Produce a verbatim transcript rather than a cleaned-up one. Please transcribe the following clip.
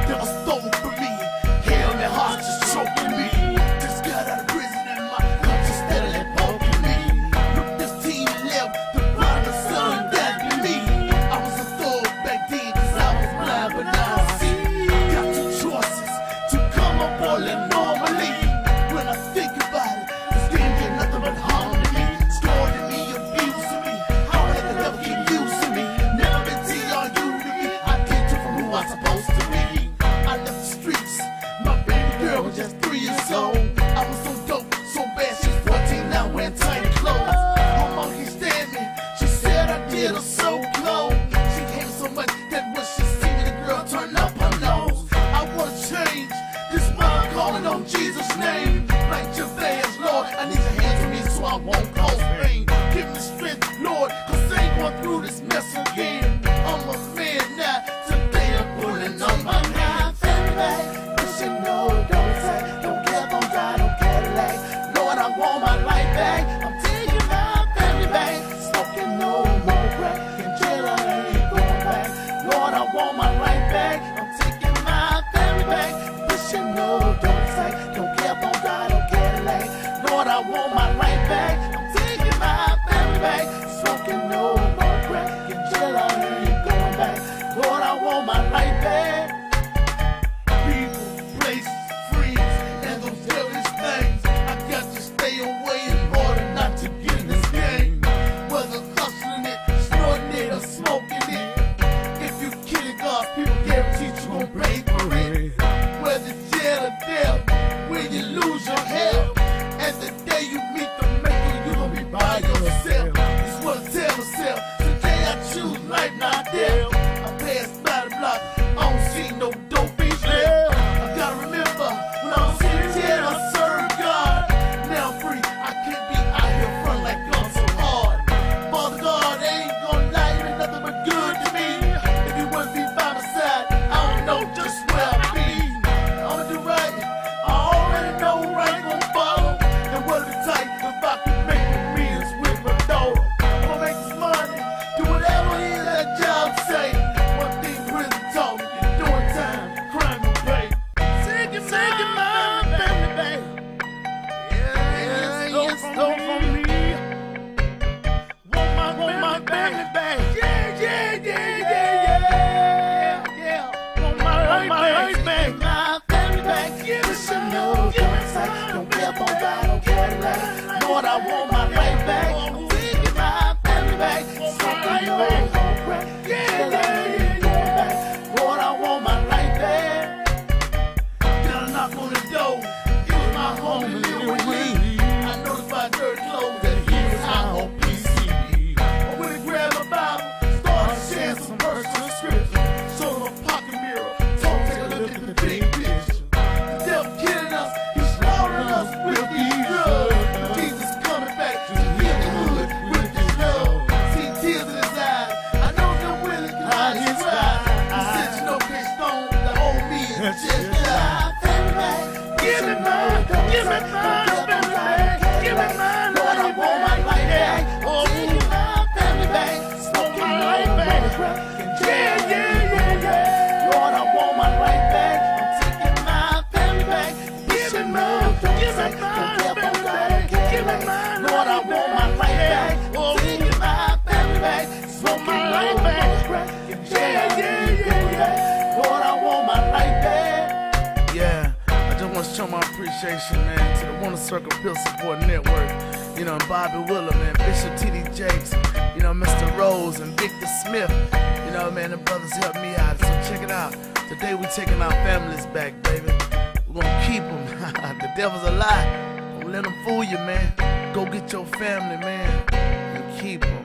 that was stolen from me. Hell, their hearts just choking me. Just got out of prison and my conscience steadily poking me. Look, this team left, the blind the sun that be me. I was a thug back then cause I was blind, but now I see. Got two choices to come up or live normally. When I think about it, this game did nothing but harm to me. Scored to me, abusing me. How the devil keep using me? Never been T R U to me. I can't tell from who I'm supposed to be. I left the streets, my baby girl was just three years old. I was so dope, so bad, she's fourteen now wearing tiny clothes. Her mom can't stand me, she said I did her so close. She hated so much that when she see me, the girl turned up her nose. I wanna change, this mom calling on Jesus' name. Like Javaz, Lord, I need your hands on me so I won't cause pain. Give me strength, Lord, cause I ain't going through this mess again. I'm a man now, today I'm pulling on my hand. Family back, pushing no, don't say, don't care if I'm dry, don't Cadillac. Lord, I want my life back. I'm taking my family back. Smoking no more crack, in jail I ain't going back. Lord, I want my life back. I'm taking my family back. Pushing no, don't say, don't care if I'm dry, don't Cadillac. Lord, I want my life back. I'm taking my family back. Smoking no more crack, in jail I ain't going back. Lord, I want my life back. People, places, friends, and those devilish things. I got to stay away in order not to get in this game. Whether hustling it, snorting it, or smoking it. If you kidding God, people guarantee you gon' pay for it. Whether jail or death, when you lose your health, and the day you meet the maker, you gon' be by yourself. It's what I tell myself. Today I choose life, not death. I pass by the block, I don't see no dope fiends left. I gotta remember, when I was in jail, I served God. Now I'm free, I can't be out here front like I'm so hard. Father God ain't gonna lie, you ain't nothing but good to me. If you wouldn't be by my side, I don't know just where I'd be. I'ma do right, I already know right gon' follow. And what'll be tight if I can make millions with my daughter. I'ma make this money, do whatever it is that job say. One thing prison taught me, you're doing time, crime will pay. Taking my family back. Yeah, you stole from me. Want my, want my family back. Yeah, yeah, yeah, yeah, yeah, yeah. Want my life back. My family back. Pushing no, don't say, don't care if I'm right, don't Cadillac. Lord, I want my life back. I'm taking my family back. Smoking no more crack. Yeah, yeah, yeah, yeah. Lord, I want my life back. Then I knock on the door. It was my homie living with me. I noticed by dirty clothes that he was high on P C B. I went and grabbed my Bible, started sharing some personal scripture. Showed him a pocket mirror, told him take a look at the big picture. The devil killing us, he's slaughtering us with these drugs. But Jesus coming back to heal the hood with his love. See tears in his eyes, I know them women can hide his eyes. He said, you know, K.Stone, the old me is just my family back. Give me mine, give me mine, family back. Give me mine, Lord, I want my life back. Oh, taking my family back, smoking my life back. Yeah, yeah, yeah, yeah. Lord, I want my life back. I'm taking my family back. Give me mine, give me mine, family back. Give me mine, Lord, I want my life back. Oh, taking my family back, smoking my life back. Yeah, yeah, yeah, yeah. Lord, I want my life back. Yeah, I just want to show my appreciation, man, to the Wonder Circle Pill Support Network. You know, and Bobby Willer, man, Bishop T D Jakes, you know, Mister Rose and Victor Smith. You know, man, the brothers helped me out. So check it out. Today we taking our families back, baby. We're gonna keep them. The devil's a lie. Don't let them fool you, man. Go get your family, man, and keep them.